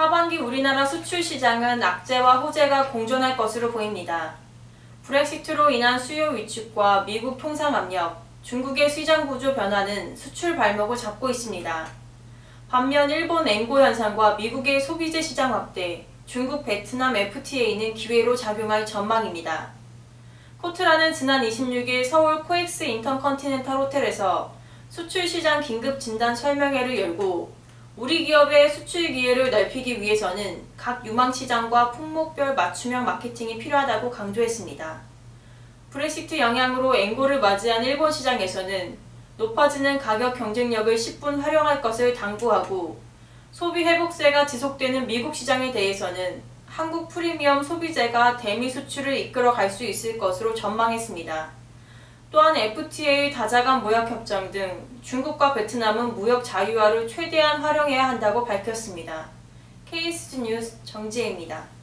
하반기 우리나라 수출 시장은 악재와 호재가 공존할 것으로 보입니다. 브렉시트로 인한 수요 위축과 미국 통상 압력, 중국의 시장 구조 변화는 수출 발목을 잡고 있습니다. 반면 일본 엔고 현상과 미국의 소비재 시장 확대, 중국 베트남 FTA는 기회로 작용할 전망입니다. 코트라는 지난 26일 서울 코엑스 인터컨티넨탈 호텔에서 수출 시장 긴급 진단 설명회를 열고 우리 기업의 수출 기회를 넓히기 위해서는 각 유망 시장과 품목별 맞춤형 마케팅이 필요하다고 강조했습니다. 브렉시트 영향으로 엔고를 맞이한 일본 시장에서는 높아지는 가격 경쟁력을 10분 활용할 것을 당부하고 소비 회복세가 지속되는 미국 시장에 대해서는 한국 프리미엄 소비재가 대미 수출을 이끌어 갈 수 있을 것으로 전망했습니다. 또한 FTA 다자간 무역 협정 등 중국과 베트남은 무역 자유화를 최대한 활용해야 한다고 밝혔습니다. KSG 뉴스 정지혜입니다.